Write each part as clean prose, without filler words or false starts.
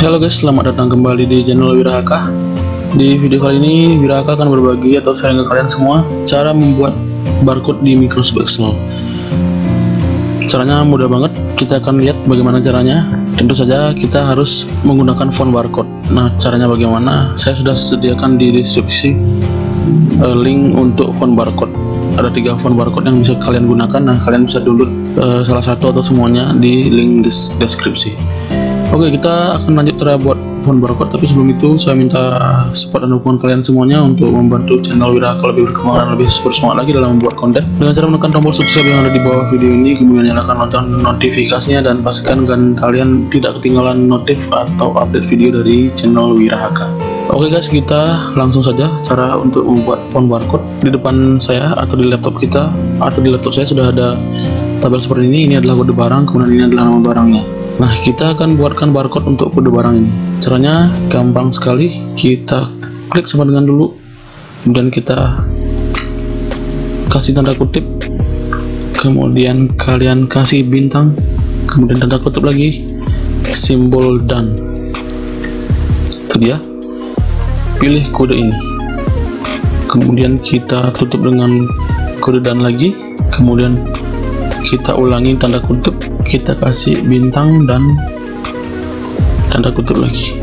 Halo guys, selamat datang kembali di channel Wirahaka. Di video kali ini Wirahaka akan berbagi atau sharing ke kalian semua cara membuat barcode di Microsoft Excel. Caranya mudah banget, kita akan lihat bagaimana caranya. Tentu saja kita harus menggunakan font barcode. Nah, caranya bagaimana? Saya sudah sediakan di deskripsi link untuk font barcode. Ada 3 font barcode yang bisa kalian gunakan. Nah, kalian bisa download salah satu atau semuanya di link deskripsi. Oke, kita akan lanjut cara buat font barcode, tapi sebelum itu saya minta support dan dukungan kalian semuanya untuk membantu channel Wirahaka lebih berkembang dan lebih bersemangat lagi dalam membuat konten dengan cara menekan tombol subscribe yang ada di bawah video ini, kemudian nyalakan lonceng notifikasinya dan pastikan kalian tidak ketinggalan notif atau update video dari channel Wirahaka. Oke guys, kita langsung saja cara untuk membuat font barcode. Di depan saya atau di laptop kita atau di laptop saya sudah ada tabel seperti ini. Ini adalah kode barang, kemudian ini adalah nama barangnya. Nah, kita akan buatkan barcode untuk kode barang ini. Caranya gampang sekali. Kita klik sama dengan dulu, kemudian kita kasih tanda kutip, kemudian kalian kasih bintang, kemudian tanda kutip lagi, simbol dan. Itu dia. Pilih kode ini, kemudian kita tutup dengan kode dan lagi, kemudian kita ulangi tanda kutip, kita kasih bintang dan tanda kutip lagi.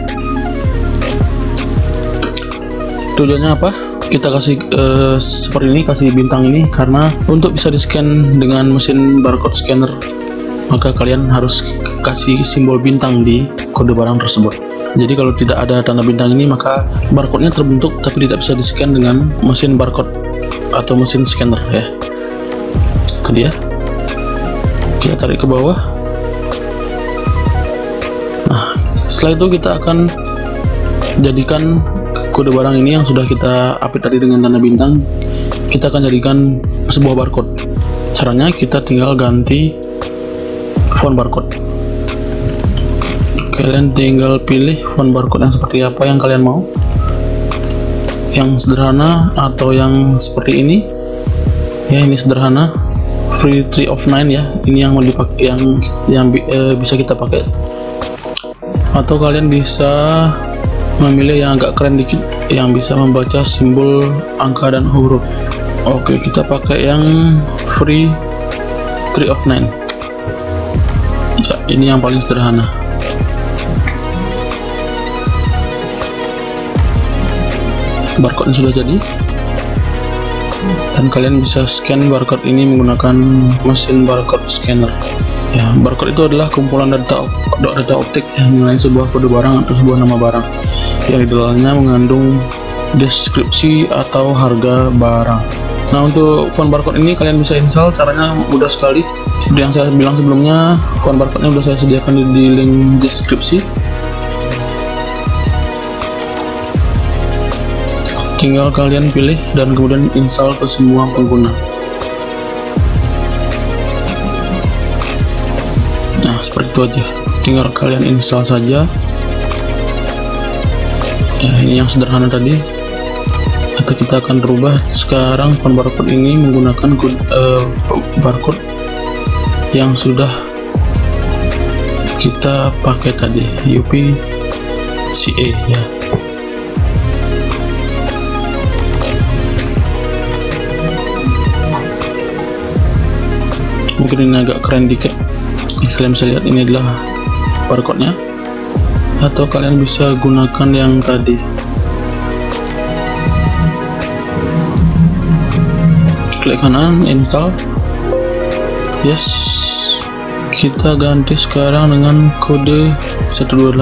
Tujuannya apa? Kita kasih seperti ini, kasih bintang ini karena untuk bisa di scan dengan mesin barcode scanner, maka kalian harus kasih simbol bintang di kode barang tersebut. Jadi kalau tidak ada tanda bintang ini, maka barcode-nya terbentuk tapi tidak bisa di scan dengan mesin barcode atau mesin scanner ya. Itu dia. Kita tarik ke bawah. Nah, setelah itu kita akan jadikan kode barang ini yang sudah kita update tadi dengan tanda bintang, kita akan jadikan sebuah barcode. Caranya kita tinggal ganti font barcode. Kalian tinggal pilih font barcode yang seperti apa yang kalian mau, yang sederhana atau yang seperti ini ya. Ini sederhana, free 3 of 9 ya. Ini yang mau dipakai, yang bisa kita pakai, atau kalian bisa memilih yang agak keren dikit, yang bisa membaca simbol, angka dan huruf. Oke, kita pakai yang free 3 of 9 ya. Ini yang paling sederhana. Barcode sudah jadi dan kalian bisa scan barcode ini menggunakan mesin barcode scanner ya. Barcode itu adalah kumpulan data optik yang mengenai sebuah kode barang atau sebuah nama barang yang di dalamnya mengandung deskripsi atau harga barang. Nah, untuk font barcode ini kalian bisa install. Caranya mudah sekali. Seperti yang saya bilang sebelumnya, font barcode-nya sudah saya sediakan di link deskripsi. Tinggal kalian pilih dan kemudian install ke semua pengguna. Nah, seperti itu aja, tinggal kalian install saja ya. Ini yang sederhana tadi, atau kita akan rubah sekarang font barcode ini menggunakan barcode yang sudah kita pakai tadi, UPCA ya. Mungkin ini agak keren dikit, kalian bisa lihat ini adalah barcode-nya, atau kalian bisa gunakan yang tadi. Klik kanan, install, yes. Kita ganti sekarang dengan kode 128.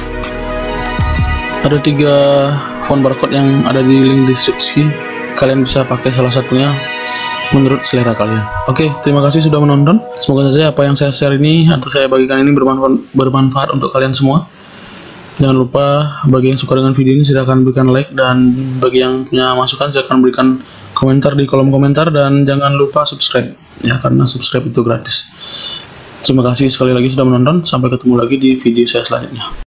Ada 3 font barcode yang ada di link deskripsi, kalian bisa pakai salah satunya menurut selera kalian. Oke, terima kasih sudah menonton. Semoga saja apa yang saya share ini atau saya bagikan ini bermanfaat untuk kalian semua. Jangan lupa, bagi yang suka dengan video ini silahkan berikan like, dan bagi yang punya masukan silahkan berikan komentar di kolom komentar, dan jangan lupa subscribe ya, karena subscribe itu gratis. Terima kasih sekali lagi sudah menonton. Sampai ketemu lagi di video saya selanjutnya.